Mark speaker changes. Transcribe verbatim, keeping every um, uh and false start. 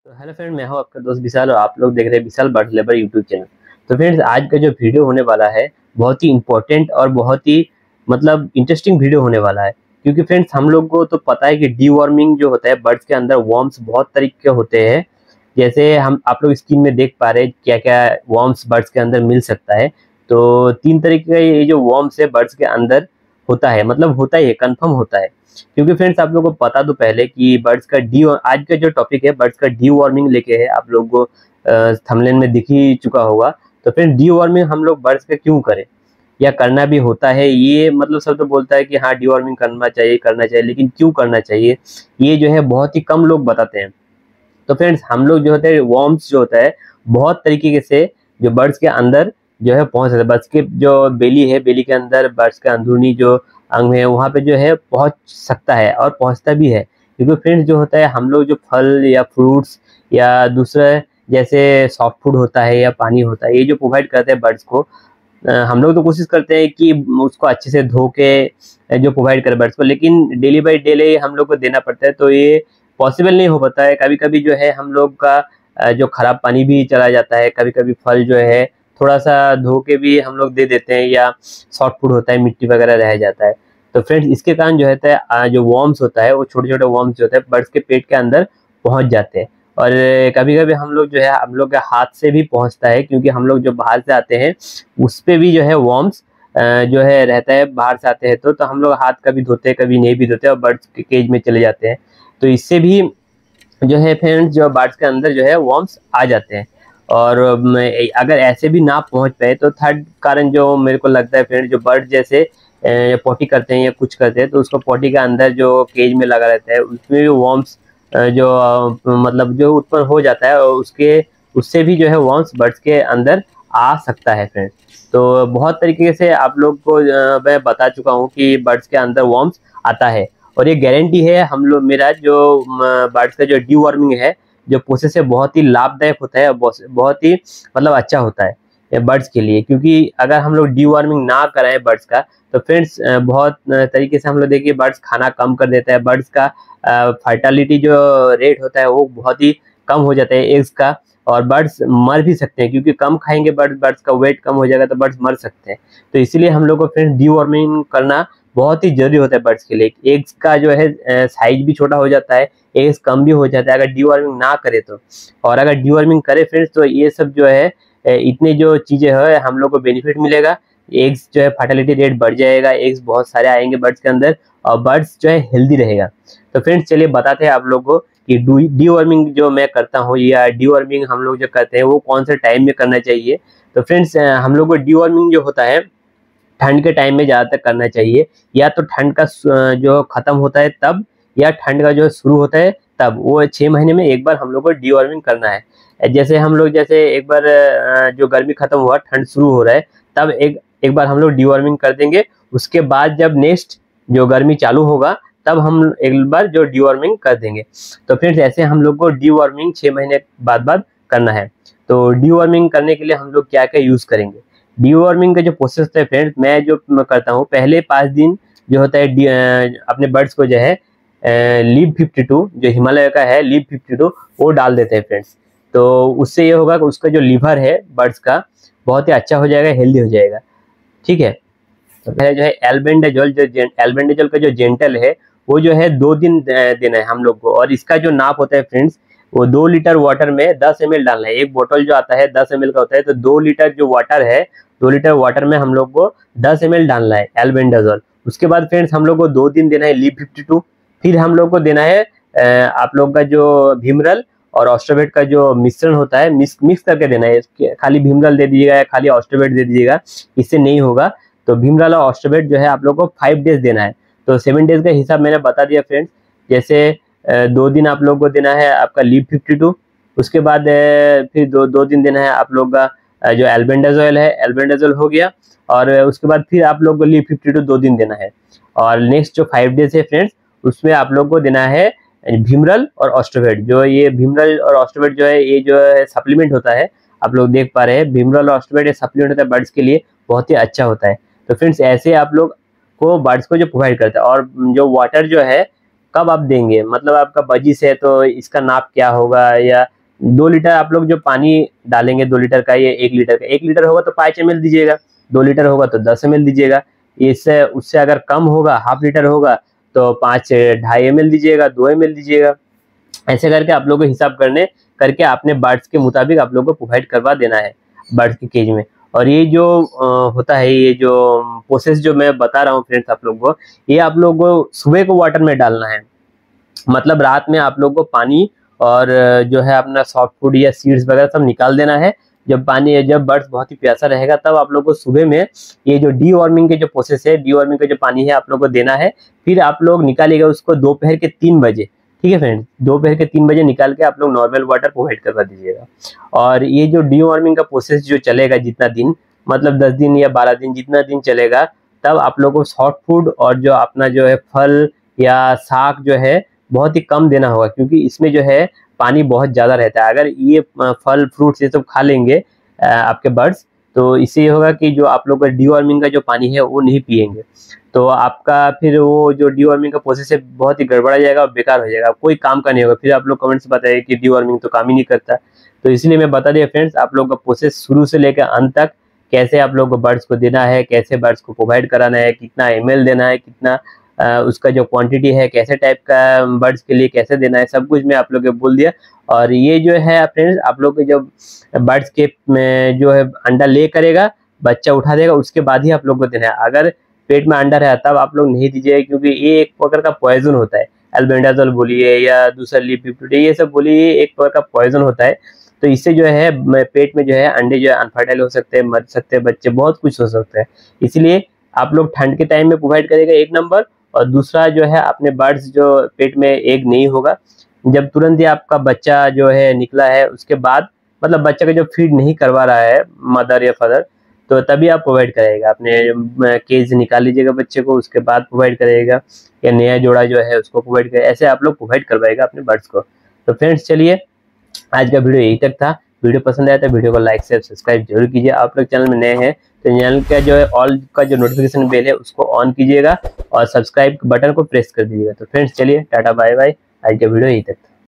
Speaker 1: तो hello friend, मैं हूं आपका दोस्त विशाल और आप लोग देख रहे हैं Vishal bird labour YouTube channel. तो फ्रेंड्स, आज का जो वीडियो होने वाला है बहुत ही इम्पोर्टेंट और बहुत ही मतलब इंटरेस्टिंग वीडियो होने वाला है। क्योंकि फ्रेंड्स, हम लोग को तो पता है कि डीवॉर्मिंग जो होता है बर्ड्स के अंदर वर्म्स बहुत तरीके के होते हैं। जैसे हम आप लोग स्क्रीन में देख पा रहे हैं क्या क्या वर्म्स बर्ड्स के अंदर मिल सकता है। तो तीन तरीके का ये जो वर्म्स है बर्ड्स के अंदर होता है, मतलब होता ही है, कन्फर्म होता है। क्योंकि फ्रेंड्स, आप लोगों को बता दूं पहले कि बर्ड्स का डी आज का जो टॉपिक है बर्ड्स का डी वार्मिंग लेके है। आप लोगों को थंबनेल में दिख ही चुका होगा। तो फ्रेंड्स, डी वार्मिंग हम लोग बर्ड्स का क्यों करें या करना भी होता है, ये मतलब सब तो बोलता है कि हाँ डी वार्मिंग करना चाहिए करना चाहिए, लेकिन क्यों करना चाहिए ये जो है बहुत ही कम लोग बताते हैं। तो फ्रेंड्स, हम लोग जो होते हैं वर्म्स जो होता है बहुत तरीके से जो बर्ड्स के अंदर जो है पहुंच सकता है। बर्ड्स के जो बेली है, बेली के अंदर बर्ड्स के अंदरूनी जो अंग है वहाँ पे जो है पहुंच सकता है और पहुंचता भी है। क्योंकि फ्रेंड्स, जो होता है हम लोग जो फल या फ्रूट्स या दूसरा जैसे सॉफ्ट फूड होता है या पानी होता है, ये जो प्रोवाइड करते हैं बर्ड्स को, अ, हम लोग तो कोशिश करते हैं कि उसको अच्छे से धो के जो प्रोवाइड करें बर्ड्स को, लेकिन डेली बाई डेली हम लोग को देना पड़ता है। तो ये पॉसिबल नहीं हो पाता है। कभी कभी जो है हम लोग का अ, जो खराब पानी भी चला जाता है, कभी कभी फल जो है थोड़ा सा धो के भी हम लोग दे देते हैं, या सॉफ्ट फूड होता है मिट्टी वगैरह रह जाता है। तो फ्रेंड्स, इसके कारण जो होता है अ, जो वर्म्स होता है वो छोटे छोटे वर्म्स जो होते हैं बर्ड्स के पेट के अंदर पहुंच जाते हैं। और कभी कभी हम लोग जो है हम लोग के हाथ से भी पहुंचता है, क्योंकि हम लोग जो बाहर से आते हैं उस पे भी जो है वर्म्स जो है रहता है। बाहर से आते हैं तो तो हम लोग हाथ कभी धोते हैं कभी नहीं भी धोते और बर्ड्स के केज में चले जाते हैं। तो इससे भी जो है फ्रेंड्स, जो बर्ड्स के अंदर जो है वर्म्स आ जाते हैं। और अम, अगर ऐसे भी ना पहुंच पाए तो थर्ड कारण जो मेरे को लगता है फ्रेंड्स, जो बर्ड जैसे अ, पॉटी करते हैं या कुछ करते हैं तो उसको पॉटी के अंदर जो केज में लगा रहता है उसमें भी वर्म्स जो अ, मतलब जो उत्पन्न हो जाता है, और उसके उससे भी जो है वर्म्स बर्ड्स के अंदर आ सकता है फ्रेंड्स। तो बहुत तरीके से आप लोग को अ, मैं बता चुका हूँ कि बर्ड्स के अंदर वर्म्स आता है। और ये गारंटी है हम लोग, मेरा जो बर्ड्स का जो डी वार्मिंग है जो प्रोसेस है बहुत ही लाभदायक होता है, बहुत ही मतलब अच्छा होता है बर्ड्स के लिए। क्योंकि अगर हम लोग डी वार्मिंग ना कराएं बर्ड्स का तो फ्रेंड्स, बहुत तरीके से हम लोग देखिए बर्ड्स खाना कम कर देता है। बर्ड्स का फर्टिलिटी जो रेट होता है वो बहुत ही कम हो जाता है एग्स का, और बर्ड्स मर भी सकते हैं क्योंकि कम खाएंगे बर्ड्स, बर्ड्स का वेट कम हो जाएगा तो बर्ड्स मर सकते हैं। तो इसीलिए हम लोग को फ्रेंड्स डी वार्मिंग करना बहुत ही जरूरी होता है बर्ड्स के लिए। एग्स का जो है साइज भी छोटा हो जाता है, एग्स कम भी हो जाता है अगर डीवर्मिंग ना करे तो। और अगर डीवर्मिंग करे फ्रेंड्स तो ये सब जो है इतने जो चीजें है हम लोग को बेनिफिट मिलेगा। एग्स जो है फर्टिलिटी रेट बढ़ जाएगा, एग्स बहुत सारे आएंगे बर्ड्स के अंदर और बर्ड्स जो है हेल्दी रहेगा। तो फ्रेंड्स, चलिए बताते हैं आप लोग को कि डीवर्मिंग जो मैं करता हूँ या डीवर्मिंग हम लोग जो करते हैं वो कौन से टाइम में करना चाहिए। तो फ्रेंड्स, हम लोग को डीवर्मिंग जो होता है ठंड के टाइम में ज़्यादातर करना चाहिए। या तो ठंड का जो खत्म होता है तब, या ठंड का जो शुरू होता है तब। वो छः महीने में एक बार हम लोग को डीवार्मिंग करना है। जैसे हम लोग जैसे एक बार जो गर्मी खत्म हुआ ठंड शुरू हो रहा है तब एक एक बार हम लोग डीवार्मिंग कर देंगे। उसके बाद जब नेक्स्ट जो गर्मी चालू होगा तब हम एक बार जो डीवार्मिंग कर देंगे। तो फ्रेंड्स, ऐसे हम लोग को डीवार्मिंग छः महीने बाद बाद करना है। तो डीवार्मिंग करने के लिए हम लोग क्या क्या यूज़ करेंगे। डीवॉर्मिंग का जो प्रोसेस होता है फ्रेंड्स, मैं जो करता हूँ पहले पाँच दिन जो होता है अपने बर्ड्स को जो है लीव फिफ्टी टू जो हिमालय का है लीव फिफ्टी टू वो डाल देते हैं फ्रेंड्स। तो उससे ये होगा कि उसका जो लीवर है बर्ड्स का बहुत ही अच्छा हो जाएगा, हेल्दी हो जाएगा। ठीक है। तो पहले जो है एल्बेंडाजोल, जो एल्बेंडाजोल का जो जेंटल है वो जो है दो दिन देना है हम लोग को। और इसका जो नाप होता है फ्रेंड्स, वो दो लीटर वाटर में दस एम एल डालना है। एक बोतल जो आता है दस एम एल का होता है, तो दो लीटर जो वाटर है दो लीटर वाटर में हम लोग को दस एम एल डालना है एल्बेंडाजोल। उसके बाद फ्रेंड्स हम लोग को दो दिन देना है लीव फिफ्टी टू। फिर हम लोग को देना है आप लोग का जो भीमरल और ऑस्ट्रोवेट का जो मिश्रण होता है, मिक्स मिक्स करके देना है। खाली भीमरल दे दीजिएगा या खाली ऑस्ट्रोवेट दे दीजिएगा, इससे नहीं होगा। तो भीमरल और ऑस्ट्रोवेट जो है आप लोग को फाइव डेज देना है। तो सेवन डेज का हिसाब मैंने बता दिया फ्रेंड्स। जैसे दो दिन आप लोग को देना है आपका लीव फिफ्टी टू। उसके बाद फिर दो दो दिन देना है आप लोग का जो एल्बेंडाजोल है, एल्बेंडाजोल हो गया। और उसके बाद फिर आप लोग को लीव फिफ्टी टू दो दिन देना है। और नेक्स्ट जो फाइव डेज है फ्रेंड्स, उसमें आप लोग को देना है भीमरल और ऑस्ट्रोवेट। जो ये भीमरल और ऑस्ट्रोवेट जो है ये जो है सप्लीमेंट होता है, आप लोग देख पा रहे हैं भीमरल और ऑस्ट्रोवेट ये सप्लीमेंट होता है बर्ड्स के लिए, बहुत ही अच्छा होता है। तो फ्रेंड्स, ऐसे आप लोग को बर्ड्स को जो प्रोवाइड करता है। और जो वाटर जो है कब आप देंगे, मतलब आपका बजिस है तो इसका नाप क्या होगा, या दो लीटर आप लोग जो पानी डालेंगे दो लीटर का या एक लीटर का, एक लीटर होगा तो पाँच एम एल दीजिएगा, दो लीटर होगा तो दस एम एल दीजिएगा। इससे उससे अगर कम होगा, हाफ लीटर होगा तो पाँच ढाई एम एल दीजिएगा, दो एम एल दीजिएगा। ऐसे करके आप लोगों को हिसाब करने करके अपने बर्ड्स के मुताबिक आप लोगों को प्रोवाइड करवा देना है बर्ड्स के केज में। और ये जो आ, होता है, ये जो प्रोसेस जो मैं बता रहा हूँ फ्रेंड्स आप लोगों को, ये आप लोगों को सुबह को वाटर में डालना है। मतलब रात में आप लोगों को पानी और जो है अपना सॉफ्ट फूड या सीड्स वगैरह सब निकाल देना है। जब पानी जब बर्ड्स बहुत ही प्यासा रहेगा तब आप लोग को सुबह में ये जो डी वार्मिंग के जो प्रोसेस है, डी वार्मिंग का जो पानी है आप लोग को देना है। फिर आप लोग निकालिएगा उसको दोपहर के तीन बजे, ठीक है फ्रेंड्स, दोपहर के तीन बजे निकाल के आप लोग नॉर्मल वाटर प्रोवाइड करवा दीजिएगा। और ये जो डी वार्मिंग का प्रोसेस जो चलेगा जितना दिन, मतलब दस दिन या बारह दिन, जितना दिन चलेगा, तब आप लोग को सॉफ्ट फूड और जो अपना जो है फल या साग जो है बहुत ही कम देना होगा, क्योंकि इसमें जो है पानी बहुत ज़्यादा रहता है। अगर ये फल फ्रूट्स ये सब खा लेंगे आपके बर्ड्स, तो इससे ये होगा कि जो आप लोग का डीवार्मिंग का जो पानी है वो नहीं पिएंगे, तो आपका फिर वो जो डीवार्मिंग का प्रोसेस है बहुत ही गड़बड़ा जाएगा और बेकार हो जाएगा, कोई काम का नहीं होगा। फिर आप लोग कमेंट से बताइए कि डीवार्मिंग तो काम ही नहीं करता। तो इसलिए मैं बता दिया फ्रेंड्स, आप लोग का प्रोसेस शुरू से लेकर अंत तक कैसे आप लोग को बर्ड्स को देना है, कैसे बर्ड्स को प्रोवाइड कराना है, कितना एम एल देना है, कितना आ, उसका जो क्वांटिटी है, कैसे टाइप का बर्ड्स के लिए कैसे देना है, सब कुछ मैं आप लोग को बोल दिया। और ये जो है फ्रेंड्स आप लोग के जब बर्ड्स के में जो है अंडा ले करेगा, बच्चा उठा देगा, उसके बाद ही आप लोग को देना है। अगर पेट में अंडा है तब आप लोग नहीं दीजिए, क्योंकि ये एक प्रकार का पॉइजन होता है। एल्बेंडाजोल बोलिए या दूसरा लिपिप्रोटीन, ये सब बोलिए, एक प्रकार का पॉइजन होता है। तो इससे जो है पेट में जो है अंडे जो है अनफर्टाइल हो सकते हैं, मर सकते हैं बच्चे, बहुत कुछ हो सकता है। इसलिए आप लोग ठंड के टाइम में प्रोवाइड करेगा एक नंबर, और दूसरा जो है अपने बर्ड्स जो पेट में एग नहीं होगा, जब तुरंत ही आपका बच्चा जो है निकला है उसके बाद, मतलब बच्चा का जो फीड नहीं करवा रहा है मदर या फादर, तो तभी आप प्रोवाइड करेगा। अपने केज निकाल लीजिएगा बच्चे को, उसके बाद प्रोवाइड करेगा, या नया जोड़ा जो है उसको प्रोवाइड करेगा, ऐसे आप लोग प्रोवाइड करवाएगा अपने बर्ड्स को। तो फ्रेंड्स चलिए, आज का वीडियो यही तक था। वीडियो पसंद आया तो वीडियो को लाइक शेयर सब्सक्राइब जरूर कीजिए। आप लोग चैनल में नए हैं तो चैनल का जो है ऑल का जो नोटिफिकेशन बेल है उसको ऑन कीजिएगा और सब्सक्राइब बटन को प्रेस कर दीजिएगा। तो फ्रेंड्स चलिए, टाटा बाय बाय, आज का वीडियो यही तक था।